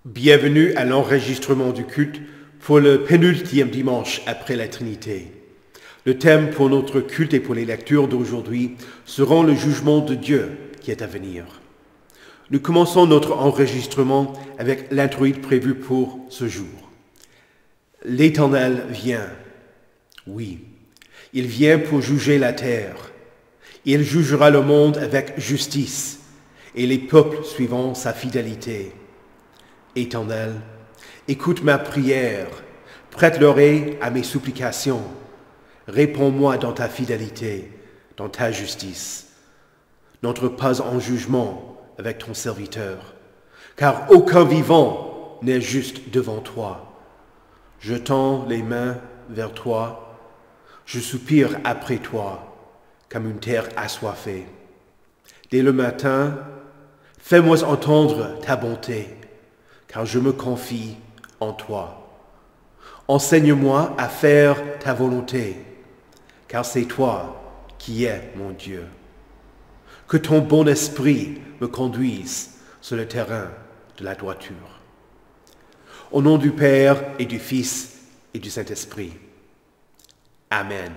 Bienvenue à l'enregistrement du culte pour le pénultième dimanche après la Trinité. Le thème pour notre culte et pour les lectures d'aujourd'hui seront le jugement de Dieu qui est à venir. Nous commençons notre enregistrement avec l'introïde prévu pour ce jour. L'Éternel vient. Oui, il vient pour juger la terre. Il jugera le monde avec justice et les peuples suivant sa fidélité. Éternel, écoute ma prière, prête l'oreille à mes supplications. Réponds-moi dans ta fidélité, dans ta justice. N'entre pas en jugement avec ton serviteur, car aucun vivant n'est juste devant toi. Je tends les mains vers toi, je soupire après toi, comme une terre assoiffée. Dès le matin, fais-moi entendre ta bonté, car je me confie en toi. Enseigne-moi à faire ta volonté, car c'est toi qui es mon Dieu. Que ton bon esprit me conduise sur le terrain de la droiture. Au nom du Père et du Fils et du Saint-Esprit. Amen.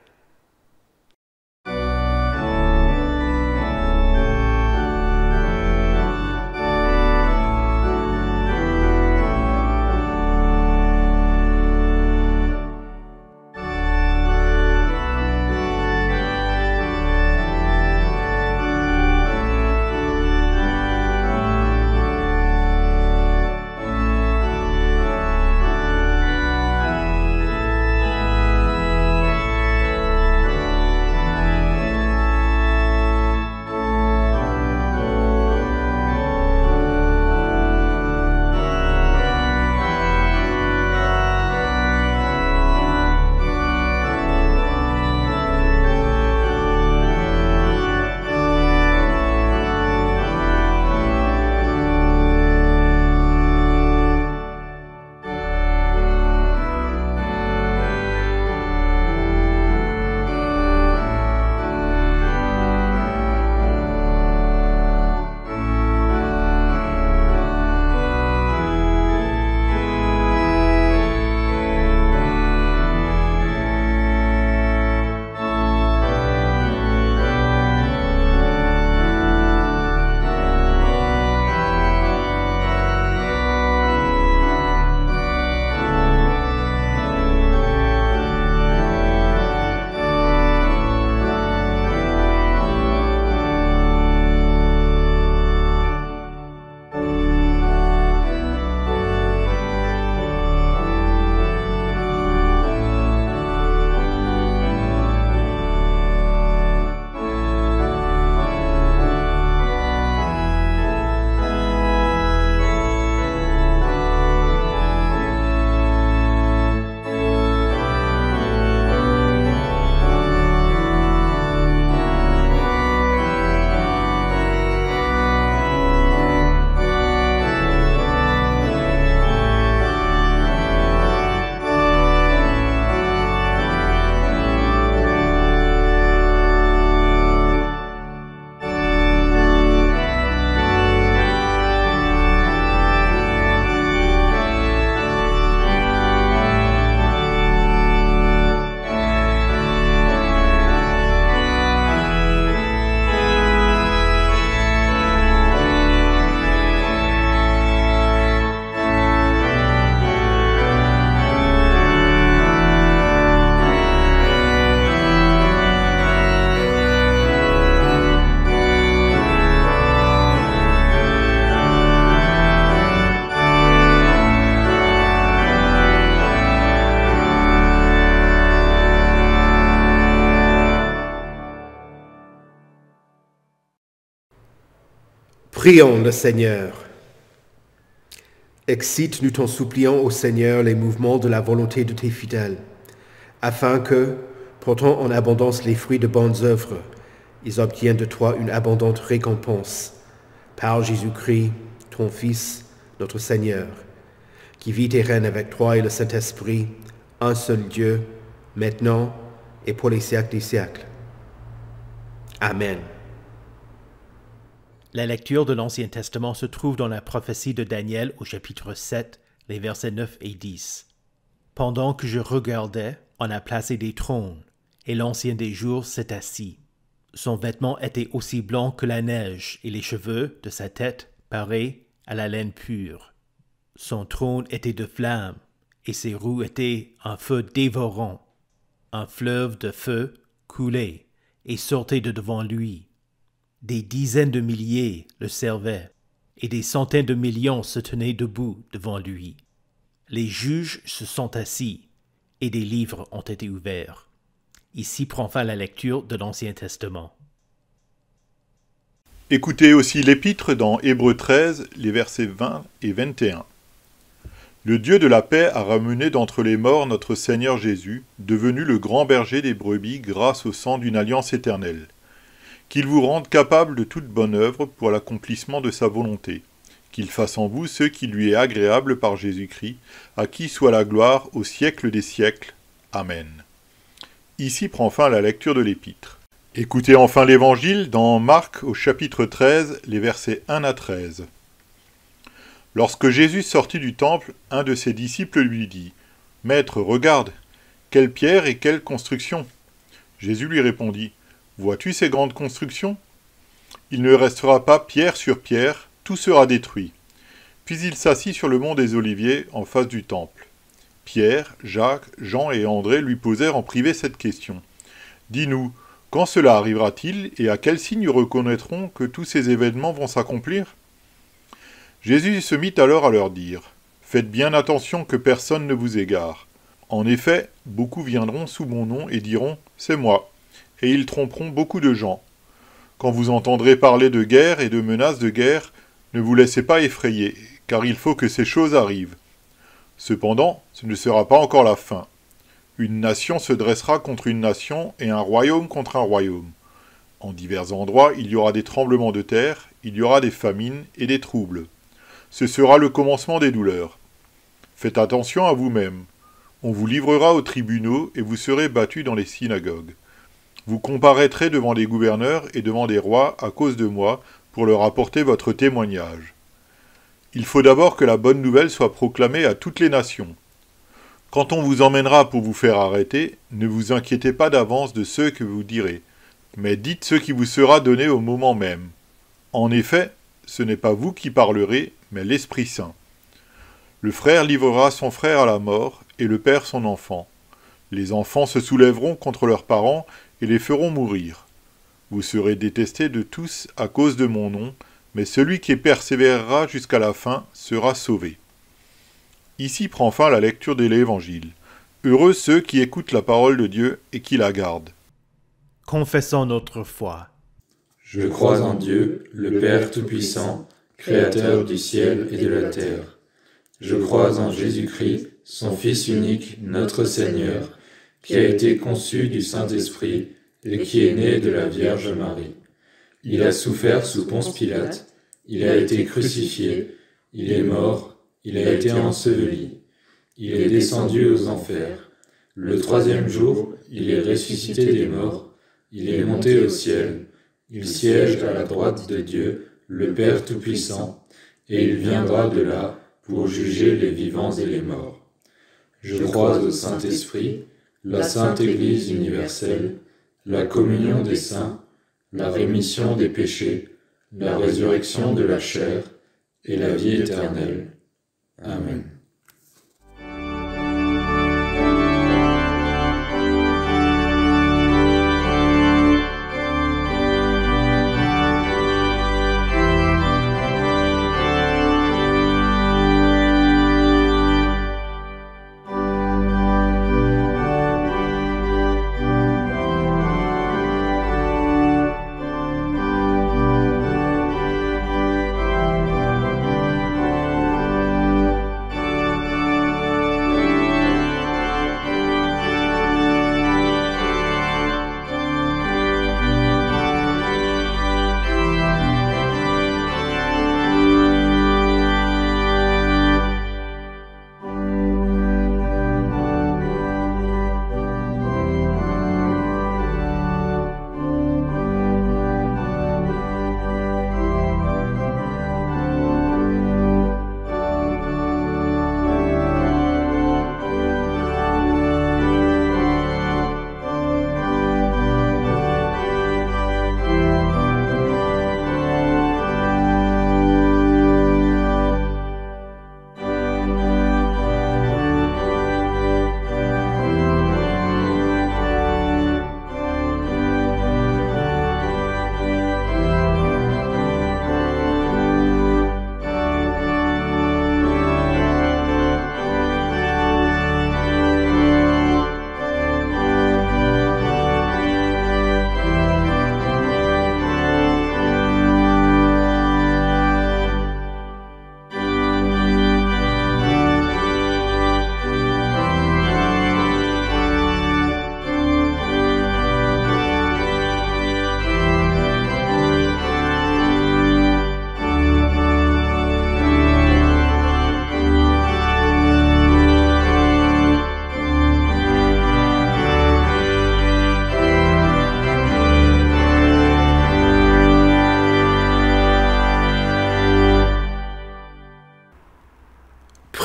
Prions le Seigneur. Excite, nous t'en supplions, ô Seigneur, les mouvements de la volonté de tes fidèles, afin que, portant en abondance les fruits de bonnes œuvres, ils obtiennent de toi une abondante récompense, par Jésus-Christ, ton Fils, notre Seigneur, qui vit et règne avec toi et le Saint-Esprit, un seul Dieu, maintenant et pour les siècles des siècles. Amen. La lecture de l'Ancien Testament se trouve dans la prophétie de Daniel au chapitre 7, les versets 9 et 10. Pendant que je regardais, on a placé des trônes, et l'Ancien des jours s'est assis. Son vêtement était aussi blanc que la neige, et les cheveux de sa tête pareils à la laine pure. Son trône était de flammes, et ses roues étaient un feu dévorant. Un fleuve de feu coulait et sortait de devant lui. Des dizaines de milliers le servaient, et des centaines de millions se tenaient debout devant lui. Les juges se sont assis, et des livres ont été ouverts. Ici prend fin la lecture de l'Ancien Testament. Écoutez aussi l'Épître dans Hébreux 13, les versets 20 et 21. Le Dieu de la paix a ramené d'entre les morts notre Seigneur Jésus, devenu le grand berger des brebis grâce au sang d'une alliance éternelle. Qu'il vous rende capable de toute bonne œuvre pour l'accomplissement de sa volonté. Qu'il fasse en vous ce qui lui est agréable par Jésus-Christ, à qui soit la gloire au siècle des siècles. Amen. Ici prend fin la lecture de l'Épître. Écoutez enfin l'Évangile dans Marc au chapitre 13, les versets 1 à 13. Lorsque Jésus sortit du temple, un de ses disciples lui dit « Maître, regarde, quelle pierre et quelle construction !» Jésus lui répondit « Vois-tu ces grandes constructions ? Il ne restera pas pierre sur pierre, tout sera détruit. » Puis il s'assit sur le mont des Oliviers, en face du temple. Pierre, Jacques, Jean et André lui posèrent en privé cette question. « Dis-nous, quand cela arrivera-t-il et à quel signe reconnaîtrons que tous ces événements vont s'accomplir ?» Jésus se mit alors à leur dire « Faites bien attention que personne ne vous égare. En effet, beaucoup viendront sous mon nom et diront « C'est moi », et ils tromperont beaucoup de gens. Quand vous entendrez parler de guerre et de menaces de guerre, ne vous laissez pas effrayer, car il faut que ces choses arrivent. Cependant, ce ne sera pas encore la fin. Une nation se dressera contre une nation et un royaume contre un royaume. En divers endroits, il y aura des tremblements de terre, il y aura des famines et des troubles. Ce sera le commencement des douleurs. Faites attention à vous-même. On vous livrera aux tribunaux et vous serez battus dans les synagogues. Vous comparaîtrez devant des gouverneurs et devant des rois à cause de moi pour leur apporter votre témoignage. Il faut d'abord que la bonne nouvelle soit proclamée à toutes les nations. Quand on vous emmènera pour vous faire arrêter, ne vous inquiétez pas d'avance de ce que vous direz, mais dites ce qui vous sera donné au moment même. En effet, ce n'est pas vous qui parlerez, mais l'Esprit Saint. Le frère livrera son frère à la mort, et le père son enfant. Les enfants se soulèveront contre leurs parents et les feront mourir. Vous serez détestés de tous à cause de mon nom, mais celui qui persévérera jusqu'à la fin sera sauvé. Ici prend fin la lecture de l'Évangile. Heureux ceux qui écoutent la parole de Dieu et qui la gardent. Confessons notre foi. Je crois en Dieu, le Père Tout-Puissant, Créateur du ciel et de la terre. Je crois en Jésus-Christ, son Fils unique, notre Seigneur, qui a été conçu du Saint-Esprit et qui est né de la Vierge Marie. Il a souffert sous Ponce Pilate, il a été crucifié, il est mort, il a été enseveli, il est descendu aux enfers. Le troisième jour, il est ressuscité des morts, il est monté au ciel, il siège à la droite de Dieu, le Père Tout-Puissant, et il viendra de là pour juger les vivants et les morts. Je crois au Saint-Esprit, la Sainte Église universelle, la communion des saints, la rémission des péchés, la résurrection de la chair et la vie éternelle. Amen.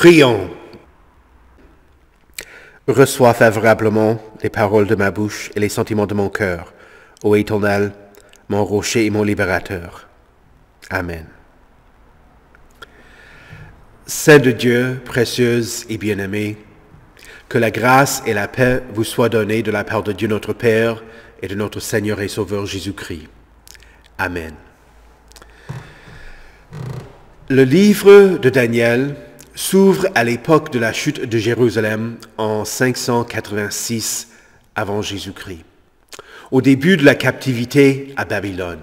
Prions. Reçois favorablement les paroles de ma bouche et les sentiments de mon cœur, ô Éternel, mon rocher et mon libérateur. Amen. Saint de Dieu, précieuse et bien-aimée, que la grâce et la paix vous soient données de la part de Dieu notre Père et de notre Seigneur et Sauveur Jésus-Christ. Amen. Le livre de Daniel s'ouvre à l'époque de la chute de Jérusalem en 586 avant Jésus-Christ, au début de la captivité à Babylone.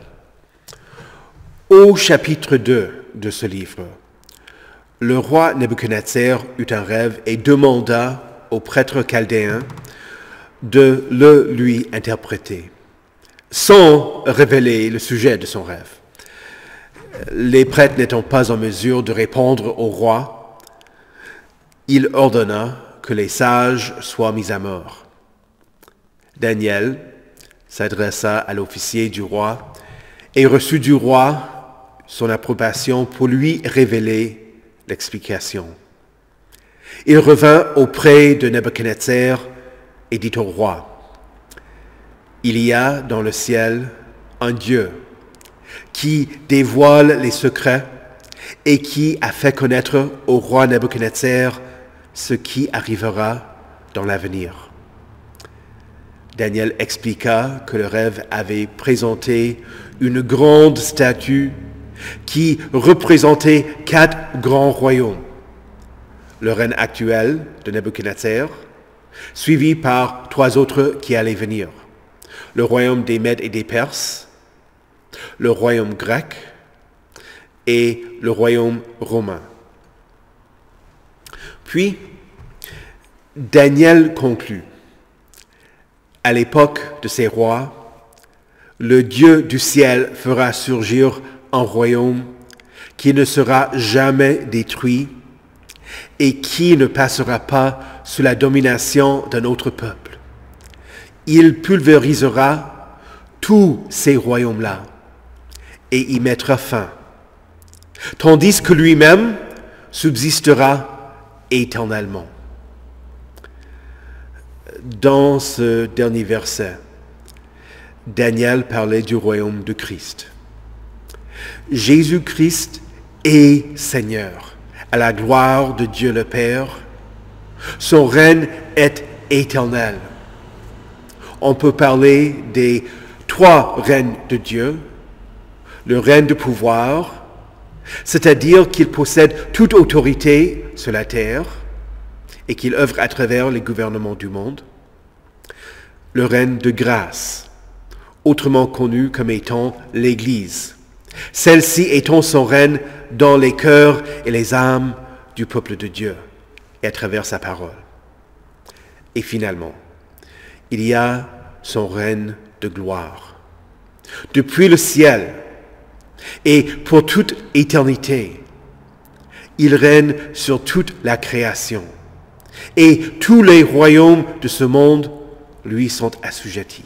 Au chapitre 2 de ce livre, le roi Nebuchadnezzar eut un rêve et demanda au prêtre chaldéen de le lui interpréter, sans révéler le sujet de son rêve. Les prêtres n'étant pas en mesure de répondre au roi, il ordonna que les sages soient mis à mort. Daniel s'adressa à l'officier du roi et reçut du roi son approbation pour lui révéler l'explication. Il revint auprès de Nebuchadnezzar et dit au roi, « Il y a dans le ciel un Dieu qui dévoile les secrets et qui a fait connaître au roi Nebuchadnezzar ce qui arrivera dans l'avenir. » Daniel expliqua que le rêve avait présenté une grande statue qui représentait 4 grands royaumes. Le règne actuel de Nebuchadnezzar, suivi par 3 autres qui allaient venir. Le royaume des Mèdes et des Perses, le royaume grec et le royaume romain. Puis, Daniel conclut, à l'époque de ces rois, le Dieu du ciel fera surgir un royaume qui ne sera jamais détruit et qui ne passera pas sous la domination d'un autre peuple. Il pulvérisera tous ces royaumes-là et y mettra fin, tandis que lui-même subsistera éternellement. Dans ce dernier verset, Daniel parlait du royaume de Christ. Jésus-Christ est Seigneur, à la gloire de Dieu le Père. Son règne est éternel. On peut parler des 3 règnes de Dieu. Le règne de pouvoir, c'est-à-dire qu'il possède toute autorité sur la terre et qu'il œuvre à travers les gouvernements du monde. Le règne de grâce, autrement connu comme étant l'Église. Celle-ci étant son règne dans les cœurs et les âmes du peuple de Dieu et à travers sa parole. Et finalement, il y a son règne de gloire. Depuis le ciel et pour toute éternité, il règne sur toute la création. Et tous les royaumes de ce monde lui sont assujettis.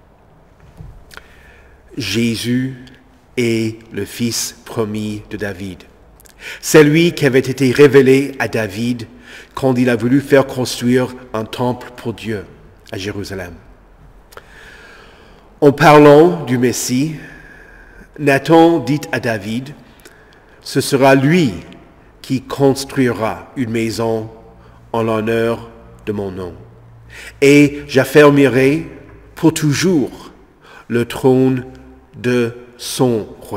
Jésus est le Fils promis de David. C'est lui qui avait été révélé à David quand il a voulu faire construire un temple pour Dieu à Jérusalem. En parlant du Messie, Nathan dit à David, « Ce sera lui qui construira une maison en l'honneur de mon nom. Et j'affermirai pour toujours le trône de son royaume. »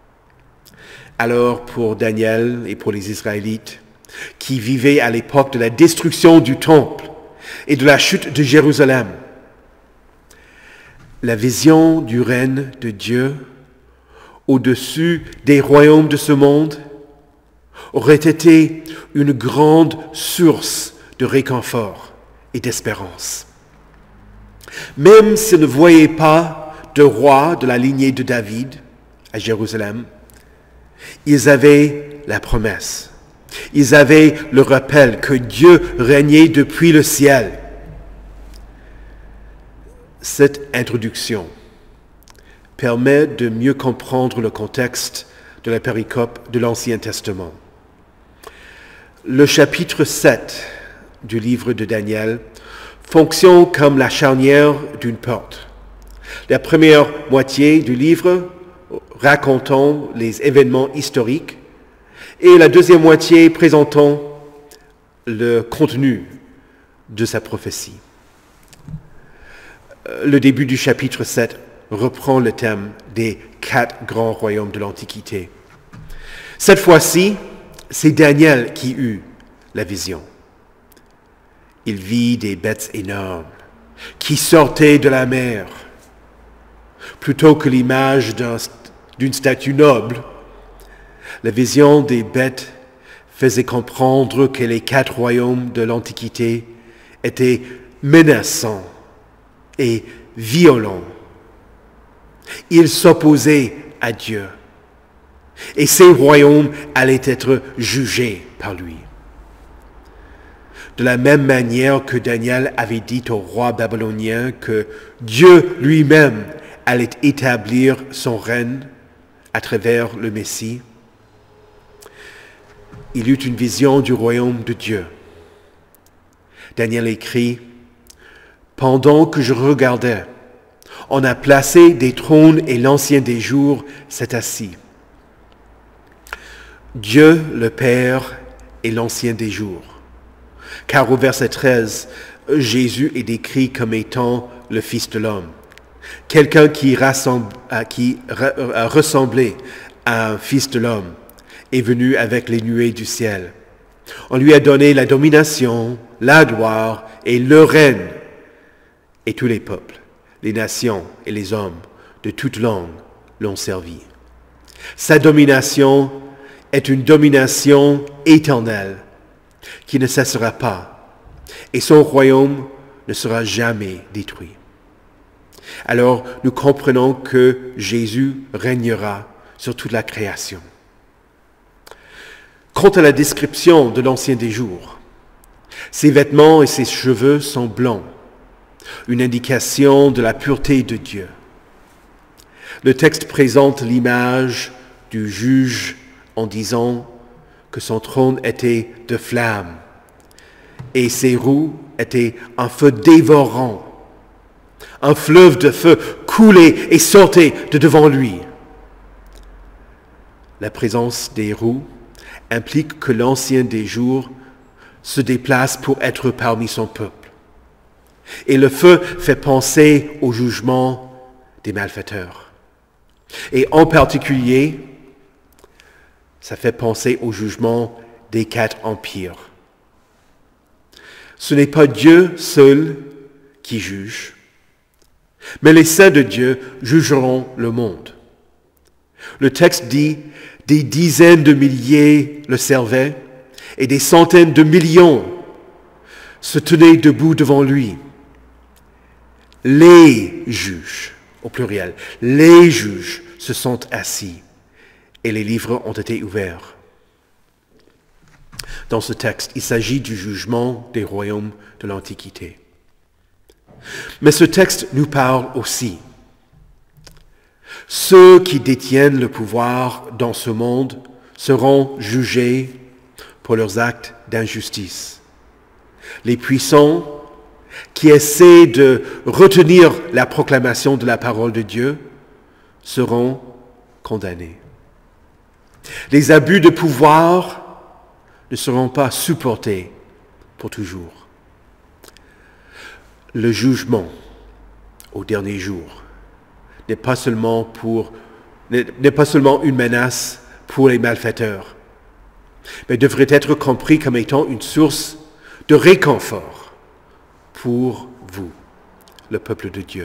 Alors pour Daniel et pour les Israélites qui vivaient à l'époque de la destruction du temple et de la chute de Jérusalem, la vision du règne de Dieu au-dessus des royaumes de ce monde aurait été une grande source de réconfort et d'espérance. Même s'ils ne voyaient pas de roi de la lignée de David à Jérusalem, ils avaient la promesse. Ils avaient le rappel que Dieu régnait depuis le ciel. Cette introduction permet de mieux comprendre le contexte de la péricope de l'Ancien Testament. Le chapitre 7 du livre de Daniel fonctionne comme la charnière d'une porte. La première moitié du livre racontant les événements historiques et la deuxième moitié présentant le contenu de sa prophétie. Le début du chapitre 7 reprend le thème des 4 grands royaumes de l'Antiquité. Cette fois-ci, c'est Daniel qui eut la vision. Il vit des bêtes énormes qui sortaient de la mer. Plutôt que l'image d'une statue noble, la vision des bêtes faisait comprendre que les 4 royaumes de l'Antiquité étaient menaçants et violents. Ils s'opposaient à Dieu. Et ces royaumes allaient être jugés par lui. De la même manière que Daniel avait dit au roi babylonien que Dieu lui-même allait établir son règne à travers le Messie, il eut une vision du royaume de Dieu. Daniel écrit, « Pendant que je regardais, on a placé des trônes et l'Ancien des jours s'est assis. Dieu le Père est l'Ancien des jours. » Car au verset 13, Jésus est décrit comme étant le Fils de l'homme. Quelqu'un qui ressemblait à un Fils de l'homme est venu avec les nuées du ciel. On lui a donné la domination, la gloire et le règne. Et tous les peuples, les nations et les hommes de toute langue l'ont servi. Sa domination est une domination éternelle qui ne cessera pas, et son royaume ne sera jamais détruit. Alors nous comprenons que Jésus régnera sur toute la création. Quant à la description de l'Ancien des jours, ses vêtements et ses cheveux sont blancs, une indication de la pureté de Dieu. Le texte présente l'image du juge en disant que son trône était de flamme et ses roues étaient un feu dévorant. Un fleuve de feu coulait et sortait de devant lui. La présence des roues implique que l'Ancien des jours se déplace pour être parmi son peuple. Et le feu fait penser au jugement des malfaiteurs. Et en particulier, ça fait penser au jugement des 4 empires. Ce n'est pas Dieu seul qui juge, mais les saints de Dieu jugeront le monde. Le texte dit, des dizaines de milliers le servaient et des centaines de millions se tenaient debout devant lui. Les juges, au pluriel, les juges se sont assis et les livres ont été ouverts. Dans ce texte, il s'agit du jugement des royaumes de l'Antiquité. Mais ce texte nous parle aussi. Ceux qui détiennent le pouvoir dans ce monde seront jugés pour leurs actes d'injustice. Les puissants qui essaient de retenir la proclamation de la parole de Dieu seront condamnés. Les abus de pouvoir ne seront pas supportés pour toujours. Le jugement au dernier jour n'est pas seulement une menace pour les malfaiteurs, mais devrait être compris comme étant une source de réconfort pour vous, le peuple de Dieu.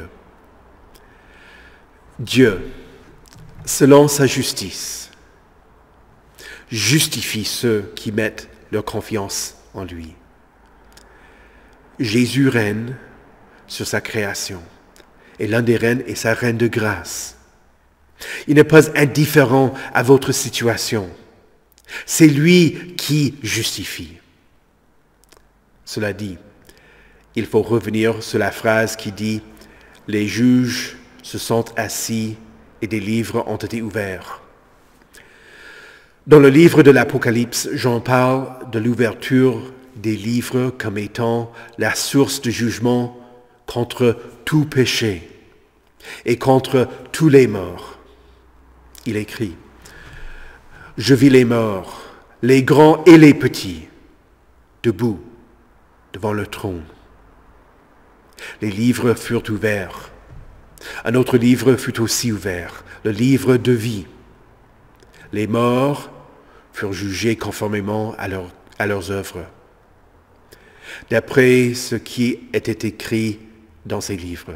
Dieu, selon sa justice, justifie ceux qui mettent leur confiance en lui. Jésus règne sur sa création, et l'un des règnes est sa reine de grâce. Il n'est pas indifférent à votre situation. C'est lui qui justifie. Cela dit, il faut revenir sur la phrase qui dit « Les juges se sont assis et des livres ont été ouverts ». Dans le livre de l'Apocalypse, Jean parle de l'ouverture des livres comme étant la source de jugement contre tout péché et contre tous les morts. Il écrit, « Je vis les morts, les grands et les petits, debout devant le trône. Les livres furent ouverts. Un autre livre fut aussi ouvert, le livre de vie. Les morts furent jugés conformément à leurs œuvres, d'après ce qui était écrit dans ces livres.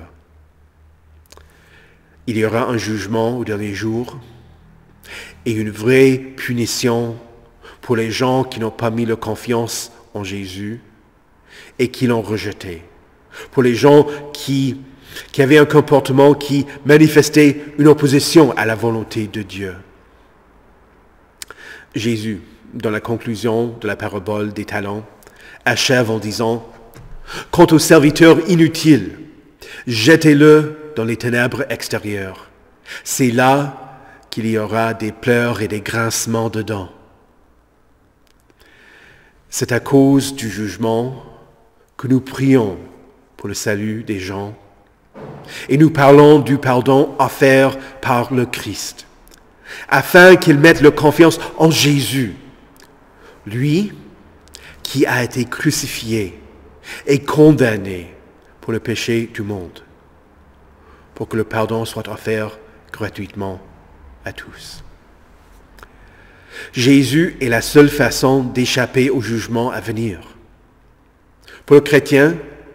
Il y aura un jugement au dernier jour et une vraie punition pour les gens qui n'ont pas mis leur confiance en Jésus et qui l'ont rejeté. Pour les gens qui avaient un comportement qui manifestait une opposition à la volonté de Dieu. Jésus, dans la conclusion de la parabole des talents, achève en disant « Quant au serviteur inutile, jetez-le dans les ténèbres extérieures. C'est là qu'il y aura des pleurs et des grincements de dents. » C'est à cause du jugement que nous prions pour le salut des gens et nous parlons du pardon offert par le Christ, afin qu'ils mettent leur confiance en Jésus, lui qui a été crucifié et condamné pour le péché du monde, pour que le pardon soit offert gratuitement à tous. Jésus est la seule façon d'échapper au jugement à venir. Pour le chrétien,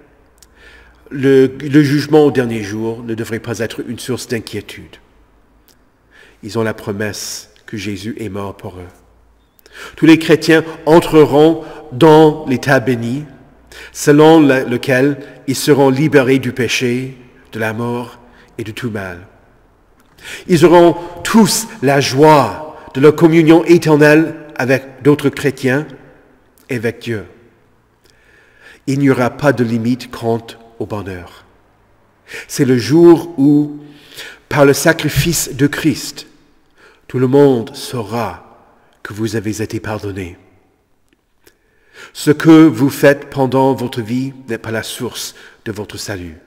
le jugement au dernier jour ne devrait pas être une source d'inquiétude. Ils ont la promesse que Jésus est mort pour eux. Tous les chrétiens entreront dans l'état béni, selon lequel ils seront libérés du péché, de la mort et de tout mal. Ils auront tous la joie de leur communion éternelle avec d'autres chrétiens et avec Dieu. Il n'y aura pas de limite quant au bonheur. C'est le jour où, par le sacrifice de Christ, tout le monde saura que vous avez été pardonnés. Ce que vous faites pendant votre vie n'est pas la source de votre salut.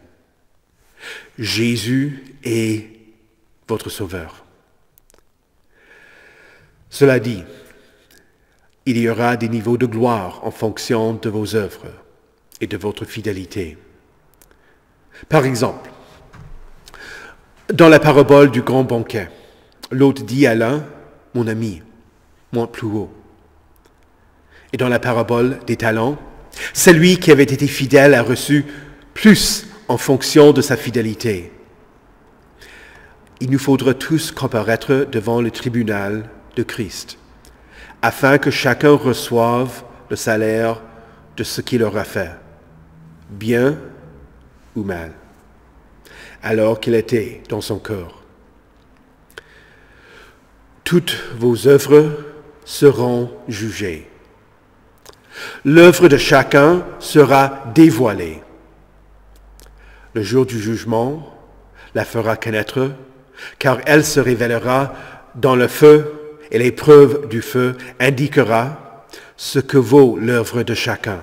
Jésus est votre Sauveur. Cela dit, il y aura des niveaux de gloire en fonction de vos œuvres et de votre fidélité. Par exemple, dans la parabole du grand banquet, l'hôte dit à l'un, « Mon ami, monte plus haut. » Et dans la parabole des talents, celui qui avait été fidèle a reçu plus en fonction de sa fidélité. Il nous faudra tous comparaître devant le tribunal de Christ, afin que chacun reçoive le salaire de ce qu'il aura fait, bien ou mal, alors qu'il était dans son cœur. Toutes vos œuvres seront jugées. L'œuvre de chacun sera dévoilée. Le jour du jugement la fera connaître, car elle se révélera dans le feu, et l'épreuve du feu indiquera ce que vaut l'œuvre de chacun.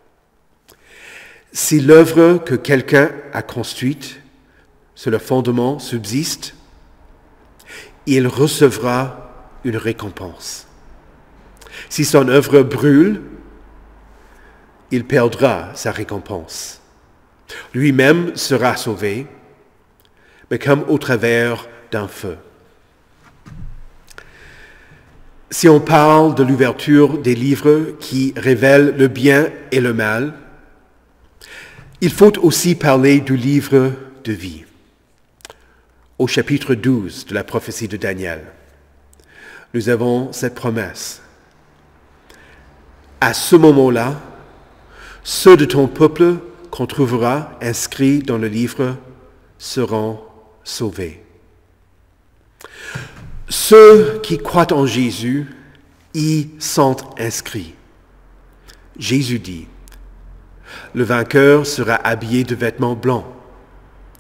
Si l'œuvre que quelqu'un a construite sur le fondement subsiste, il recevra une récompense. Si son œuvre brûle, il perdra sa récompense. Lui-même sera sauvé, mais comme au travers d'un feu. Si on parle de l'ouverture des livres qui révèlent le bien et le mal, il faut aussi parler du livre de vie. Au chapitre 12 de la prophétie de Daniel, nous avons cette promesse. À ce moment-là, ceux de ton peuple qu'on trouvera inscrits dans le livre seront sauvés. Ceux qui croient en Jésus y sont inscrits. Jésus dit, « Le vainqueur sera habillé de vêtements blancs.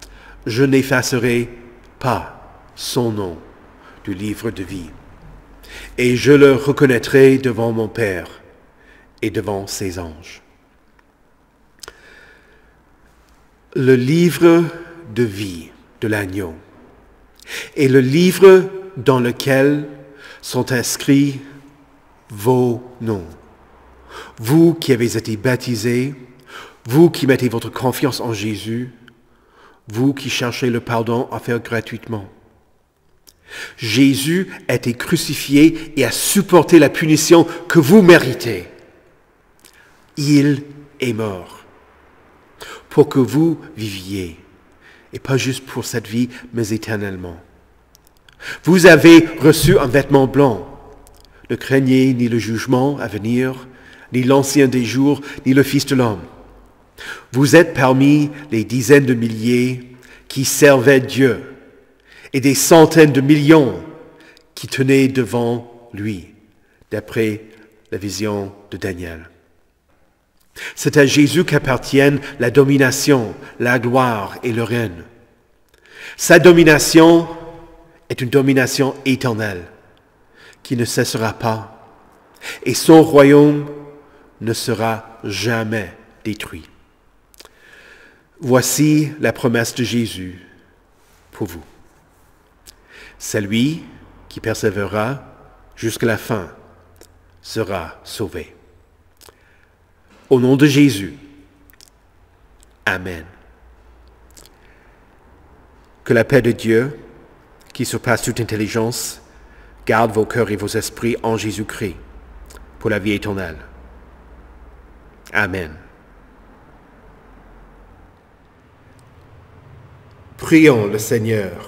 Je n'effacerai pas son nom du livre de vie. et je le reconnaîtrai devant mon Père et devant ses anges. Le livre de vie de l'agneau est le livre dans lequel sont inscrits vos noms. Vous qui avez été baptisés, vous qui mettez votre confiance en Jésus, vous qui cherchez le pardon offert gratuitement. Jésus a été crucifié et a supporté la punition que vous méritez. Il est mort pour que vous viviez, et pas juste pour cette vie, mais éternellement. Vous avez reçu un vêtement blanc. Ne craignez ni le jugement à venir, ni l'ancien des jours, ni le Fils de l'homme. Vous êtes parmi les dizaines de milliers qui servaient Dieu et des centaines de millions qui tenaient devant lui, d'après la vision de Daniel. C'est à Jésus qu'appartiennent la domination, la gloire et le règne. Sa domination est une domination éternelle qui ne cessera pas, et son royaume ne sera jamais détruit. Voici la promesse de Jésus pour vous. Celui qui persévérera jusqu'à la fin sera sauvé. Au nom de Jésus, Amen. Que la paix de Dieu, qui surpasse toute intelligence, garde vos cœurs et vos esprits en Jésus-Christ pour la vie éternelle. Amen. Prions le Seigneur.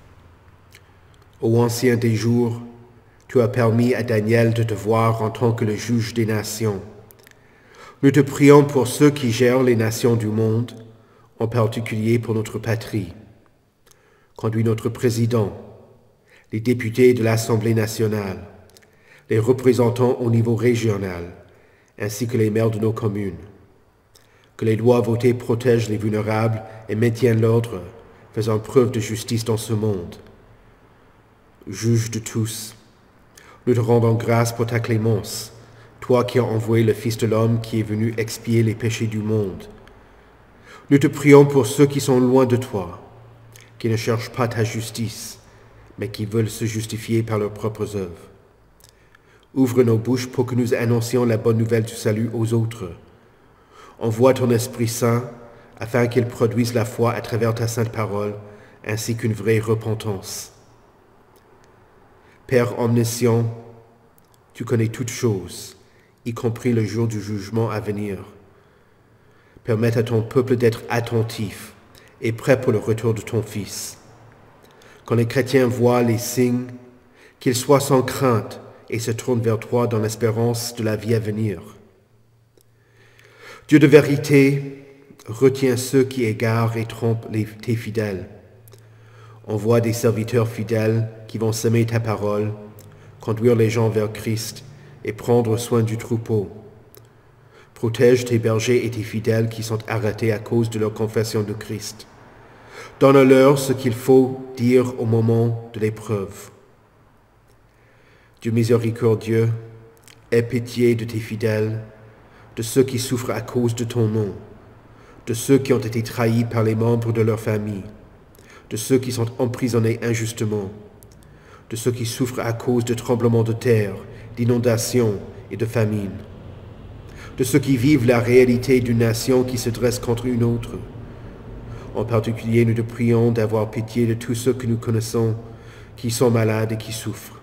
Ô ancien des jours, tu as permis à Daniel de te voir en tant que le juge des nations. Nous te prions pour ceux qui gèrent les nations du monde, en particulier pour notre patrie. Conduis notre président, les députés de l'Assemblée nationale, les représentants au niveau régional, ainsi que les maires de nos communes. Que les lois votées protègent les vulnérables et maintiennent l'ordre, faisant preuve de justice dans ce monde. Juge de tous, nous te rendons grâce pour ta clémence, toi qui as envoyé le Fils de l'homme qui est venu expier les péchés du monde. Nous te prions pour ceux qui sont loin de toi, qui ne cherchent pas ta justice, mais qui veulent se justifier par leurs propres œuvres. Ouvre nos bouches pour que nous annoncions la bonne nouvelle du salut aux autres. Envoie ton Esprit Saint afin qu'il produise la foi à travers ta sainte parole, ainsi qu'une vraie repentance. Père omniscient, tu connais toutes choses, y compris le jour du jugement à venir. Permette à ton peuple d'être attentif et prêt pour le retour de ton Fils. Quand les chrétiens voient les signes, qu'ils soient sans crainte et se tournent vers toi dans l'espérance de la vie à venir. Dieu de vérité, retiens ceux qui égarent et trompent tes fidèles. Envoie des serviteurs fidèles qui vont semer ta parole, conduire les gens vers Christ et prendre soin du troupeau. Protège tes bergers et tes fidèles qui sont arrêtés à cause de leur confession de Christ. Donne-leur ce qu'il faut dire au moment de l'épreuve. Dieu miséricordieux, aie pitié de tes fidèles, de ceux qui souffrent à cause de ton nom, de ceux qui ont été trahis par les membres de leur famille, de ceux qui sont emprisonnés injustement, de ceux qui souffrent à cause de tremblements de terre, d'inondations et de famine, de ceux qui vivent la réalité d'une nation qui se dresse contre une autre. En particulier, nous te prions d'avoir pitié de tous ceux que nous connaissons, qui sont malades et qui souffrent.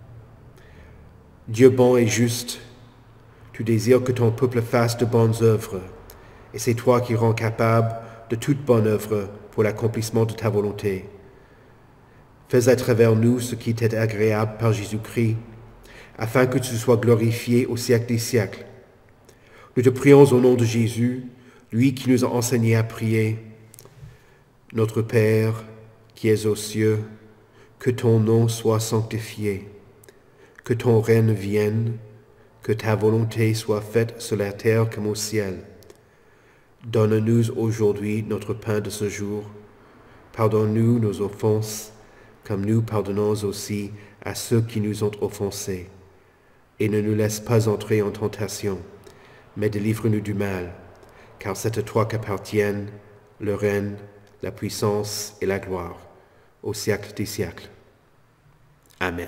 Dieu bon et juste, tu désires que ton peuple fasse de bonnes œuvres, et c'est toi qui rends capable de toute bonne œuvre pour l'accomplissement de ta volonté. Fais à travers nous ce qui t'est agréable par Jésus-Christ, afin que tu sois glorifié au siècle des siècles. Nous te prions au nom de Jésus, lui qui nous a enseigné à prier. Notre Père, qui es aux cieux, que ton nom soit sanctifié, que ton règne vienne, que ta volonté soit faite sur la terre comme au ciel. Donne-nous aujourd'hui notre pain de ce jour. Pardonne-nous nos offenses, comme nous pardonnons aussi à ceux qui nous ont offensés. Et ne nous laisse pas entrer en tentation, mais délivre-nous du mal, car c'est à toi qu'appartiennent le règne, la puissance et la gloire, au siècle des siècles. Amen.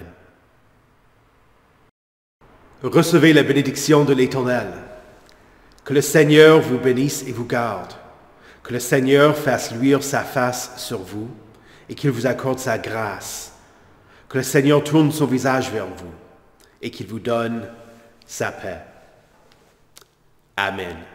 Recevez la bénédiction de l'Éternel. Que le Seigneur vous bénisse et vous garde. Que le Seigneur fasse luire sa face sur vous et qu'il vous accorde sa grâce. Que le Seigneur tourne son visage vers vous et qu'il vous donne sa paix. Amen.